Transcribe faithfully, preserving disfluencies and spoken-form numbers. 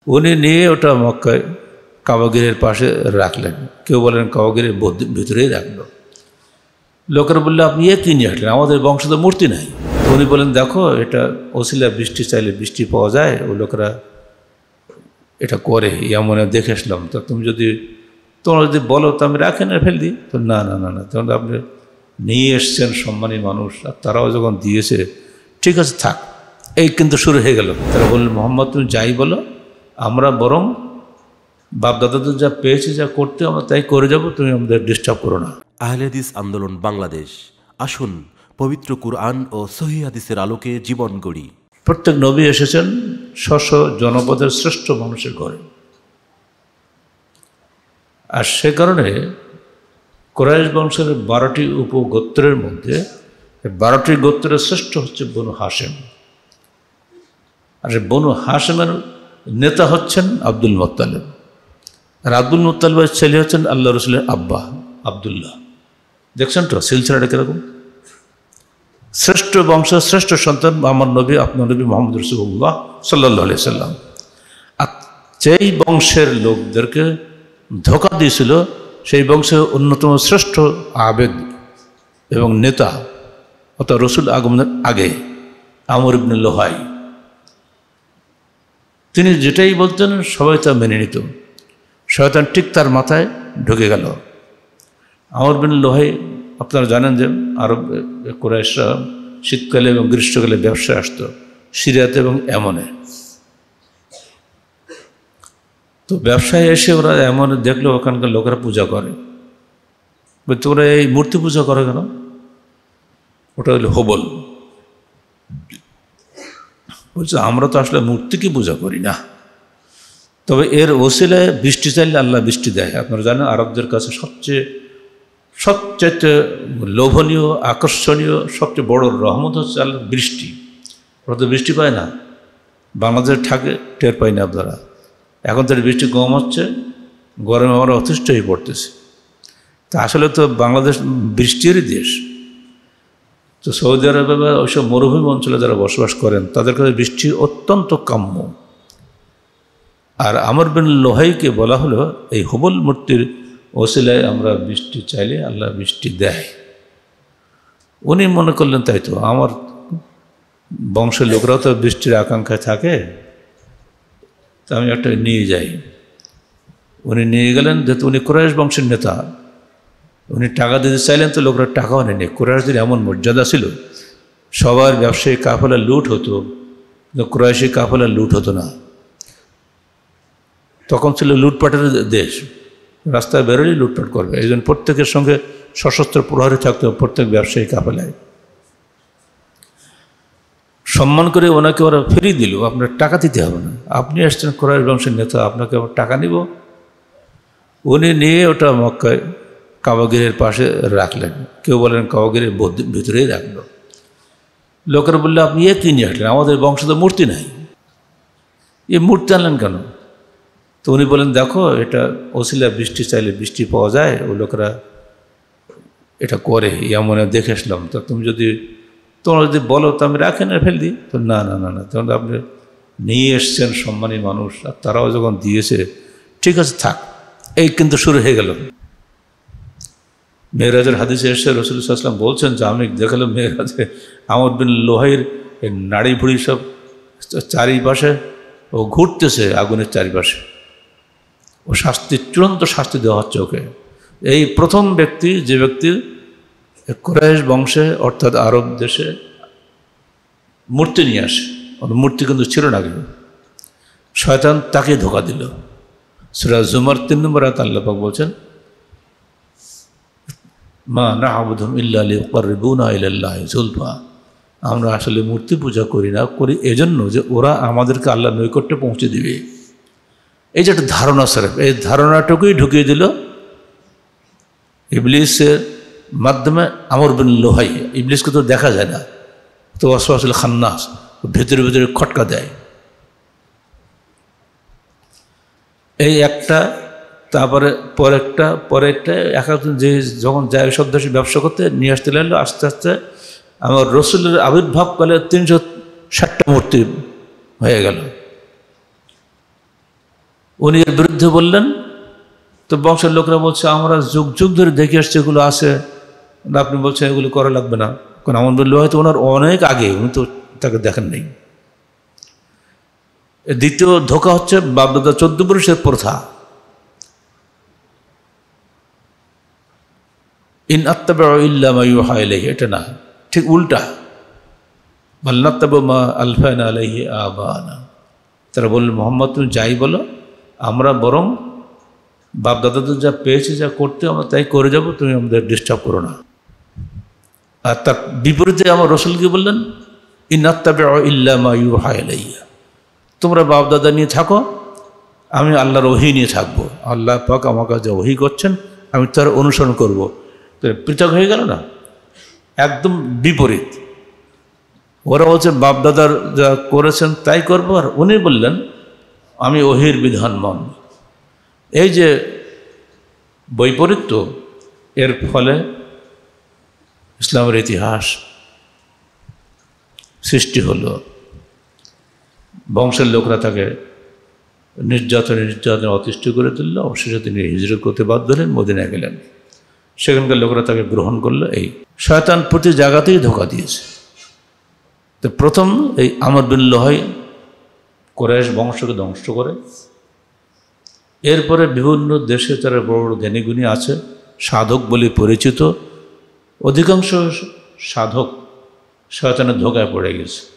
উনি নিয়ে ওটা মক্কায় কাবাগিরের পাশে রাখলেন, কেউ বলেন কাবাগিরের ভিতরেই রাখলো। লোকেরা বললে আপনি এ কি নিয়ে আসলেন, আমাদের বংশে তো মূর্তি নাই। উনি বলেন দেখো এটা ওসিলা, বৃষ্টি চাইলে বৃষ্টি পাওয়া যায়, ও লোকেরা এটা করে, এমন দেখে আসলাম। তো তুমি যদি তোমরা যদি বলো তো আমি রাখেন আর ফেল দিই। তো না না না না তখন আপনি নিয়ে এসছেন সম্মানী মানুষ, আর তারাও যখন দিয়েছে ঠিক আছে থাক। এই কিন্তু শুরু হয়ে গেল। তারা বললেন মোহাম্মদ তুমি যাই বলো, আমরা বরং বাপদাদাদের যা পেয়েছি যা করতে আমরা তাই করে যাব, তুমি আমাদের ডিস্টার্ব করো না। আহলে হাদিস আন্দোলন বাংলাদেশ, আসুন পবিত্র কুরআন ও সহিহ হাদিসের আলোকে জীবন গড়ি। প্রত্যেক নবী এসেছেন স্ব জনপদের শ্রেষ্ঠ মানুষের ঘরে, আর সে কারণে কুরাইশ বংশের বারোটি উপগোত্রের মধ্যে বারোটি গোত্রের শ্রেষ্ঠ হচ্ছে বনু হাশেম। আর বনু হাশেমের নেতা হচ্ছেন আব্দুল মুত্তালিব, আর আব্দুল মুত্তালিবের ছেলে হচ্ছেন আল্লাহ রসুলের আব্বা আবদুল্লাহ। দেখছেন তো সিলসিলাটা কীরকম? শ্রেষ্ঠ বংশ, শ্রেষ্ঠ সন্তান আমার নবী, আপনার নবী মোহাম্মদ রাসূলুল্লাহ সাল্লাল্লাহু আলাইহি সাল্লাম। আর যেই বংশের লোকদেরকে ধোঁকা দিয়েছিল সেই বংশের অন্যতম শ্রেষ্ঠ আবেদ এবং নেতা অর্থাৎ রসুল আগমনের আগে আমর ইবনে লোহাই, তিনি যেটাই বলতেন সবাই তা মেনে নিত। শয়তান ঠিক তার মাথায় ঢুকে গেল। আমর ইবনে লোহাই আপনারা জানেন যে আরব কুরাইশরা শীতকালে এবং গ্রীষ্মকালে ব্যবসায় আসতো সিরিয়াতে এবং এমনে। তো ব্যবসায় এসে ওরা এমন দেখলো ওখানকার লোকেরা পূজা করে, বলতে ওরা এই মূর্তি পূজা করে কেন? ওটা হলো হবল। বলছে আমরা তো আসলে মূর্তিকে পূজা করি না, তবে এর ওসিলায় বৃষ্টি চাইলে আল্লাহ বৃষ্টি দেয়। আপনারা জানেন আরবদের কাছে সবচেয়ে সবচেয়ে লোভনীয়, আকর্ষণীয়, সবচেয়ে বড় রহমত হচ্ছে আল্লাহ বৃষ্টি। ওরা তো বৃষ্টি পায় না, বাংলাদেশে থাকে টের পাই না আপনারা। এখন তো বৃষ্টি কম হচ্ছে, গরমে আমরা অতিষ্ঠ হয়ে পড়তেছে। তা আসলে তো বাংলাদেশ বৃষ্টিরই দেশ। তো সৌদি আরবে বা ওইসব মরুভূমি অঞ্চলে যারা বসবাস করেন তাদের কাছে বৃষ্টি অত্যন্ত কাম্য। আর আমর বিন লোহাইকে বলা হলো এই হবল মূর্তির ওসিলায় আমরা বৃষ্টি চাইলে আল্লাহ বৃষ্টি দেয়। উনি মনে করলেন তাই তো আমার বংশের লোকরাও তো বৃষ্টির আকাঙ্ক্ষায় থাকে, তা আমি একটা নিয়ে যাই। উনি নিয়ে গেলেন, যেহেতু উনি কুরাইশ বংশের নেতা, উনি টাকা দিতে চাইলেন তো লোকরা টাকাও নেয়নি। কুরাইশদের এমন মর্যাদা ছিল, সবার ব্যবসায়ী কাফেলা লুট হতো, কিন্তু কুরাইশি কাফেলা লুট হতো না। তখন ছিল লুটপাটের দেশ, রাস্তায় বেরোলেই লুটপাট করবে। এই জন্য প্রত্যেকের সঙ্গে সশস্ত্র প্রহরী থাকতো প্রত্যেক ব্যবসায়ী কাফেলায়। সম্মান করে ওনাকে ওরা ফিরিয়ে দিল, আপনার টাকা দিতে হবে না, আপনি আসছেন কুরাইশ বংশের নেতা, আপনাকে আবার টাকা নিব। উনি নিয়ে ওটা মক্কায় কাবাগিরের পাশে রাখলেন, কেউ বলেন কাবাগিরের ভিতরেই রাখলো। লোকেরা বললে আপনি এ কি নিয়ে আসলেন, আমাদের বংশে তো মূর্তি নাই, এ মূর্তি আনলেন কেন? তো উনি বলেন দেখো এটা ওসিলা, বৃষ্টি চাইলে বৃষ্টি পাওয়া যায়, ও লোকেরা এটা করে, এমন দেখে আসলাম। তো তুমি যদি তোমরা যদি বলো তো আমি রাখেন আর ফেল দিই। তো না না না না তখন আপনি নিয়ে এসছেন সম্মানী মানুষ, আর তারাও যখন দিয়েছে ঠিক আছে থাক। এই কিন্তু শুরু হয়ে গেল। মেয়েরাজের হাদিসে এসে রসুল সাল্লাল্লাহু বলছেন যে আমি দেখালাম মেয়েরাজে আমর বিন লোহাইয়ের নাড়ি ভুড়ি সব চারিপাশে ও ঘুরতেছে আগুনের চারিপাশে, ও শাস্তি, চূড়ান্ত শাস্তি দেওয়া হচ্ছে ওকে। এই প্রথম ব্যক্তি যে ব্যক্তি কুরাইশ বংশে অর্থাৎ আরব দেশে মূর্তি নিয়ে আসে, ওর মূর্তি কিন্তু ছিল না, কেউ শয়তান তাকে ধোকা দিল। সূরা জুমার তিন নম্বর আয়াতে আল্লাহ পাক বলছেন মা না'বুদুহুম ইল্লা লিয়ুকাররিবুনা ইলাল্লাহি যুলফা, আমরা আসলে মূর্তি পূজা করি না, করি এজন্য যে ওরা আমাদেরকে আল্লাহর নৈকট্যে পৌঁছে দিবে। এই যে একটা ধারণা স্যার, এই ধারণাটুকুই ঢুকিয়ে দিল ইবলিসের মাধ্যমে আমর বিন লোহাই। ইবলিসকে তো দেখা যায় না, তো ওয়াসওয়াসুল খান্নাস, ভেতরে ভেতরে খটকা দেয়। এই একটা, তারপরে পরেরটা, পরেরটা, এক একজন যে যখন যায় সব দেশে ব্যবসা করতে নিয়ে আসতে লাগলো। আস্তে আস্তে আমার রসুলের আবির্ভাবকালে তিনশো ষাটটা মূর্তি হয়ে গেল। উনি এর বিরুদ্ধে বললেন। তো বংশের লোকরা বলছে আমরা যুগ যুগ ধরে দেখে আসছি এগুলো আছে, আপনি বলছেন এগুলো করা লাগবে না। কারণ আমার বললে হয়তো ওনার অনেক আগে, উনি তো তাকে দেখেন নেই। দ্বিতীয় ধোঁকা হচ্ছে বাপদাদা চোদ্দ পুরুষের প্রথা। ইন আত্তাবিউ ইল্লা মা ইউহা ইলাইহি, এটা না, ঠিক উল্টা। বাল নাত্তাবিউ মা আলফানা আলাইহি আবানা। তারা বললেন মোহাম্মদ তুমি যাই বলো, আমরা বরং বাপদাদাদের যা পেয়েছি, যা করতে আমরা তাই করে যাব, তুমি আমাদের ডিস্টার্ব করো না। আর তার বিপরীতে আমার রসুল কি বললেন, ইন আত্তাবিউ ইল্লা মা ইউহা ইলাইহি, তোমরা বাপদাদা নিয়ে থাকো, আমি আল্লাহর ওহী নিয়ে থাকবো। আল্লাহ পাক আমার কাছে ওহী করছেন, আমি তার অনুসরণ করব। তো পৃথক হয়ে গেল না, একদম বিপরীত। ওরা বলছে বাপদাদার যা করেছেন তাই করবো, আর উনি বললেন আমি ওহীর বিধান মানব। এই যে বৈপরীত্য, এর ফলে ইসলামের ইতিহাস সৃষ্টি হলো। বংশের লোকরা তাকে নির্যাতনে নির্যাতনে অতিষ্ঠ করে তুলল। অবশেষে তিনি হিজরত করতে বাধ্য হলেন, মদিনায় গেলেন। সেখানকার লোকরা তাকে গ্রহণ করলো। এই শয়তান প্রতি জায়গাতেই ধোঁকা দিয়েছে। তো প্রথম এই আমর বিন লুহাই কুরাইশ বংশকে ধ্বংস করে, এরপরে বিভিন্ন দেশে তারা বড় বড় জ্ঞানীগুণী আছে, সাধক বলে পরিচিত। অধিকাংশ সাধক শয়তানের ধোঁকায় পড়ে গেছে।